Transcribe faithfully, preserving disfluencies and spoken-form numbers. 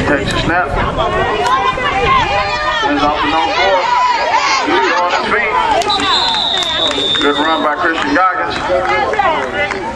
takes a snap. Sends off the zone four. He's on his feet. Good run by Christian Goggins.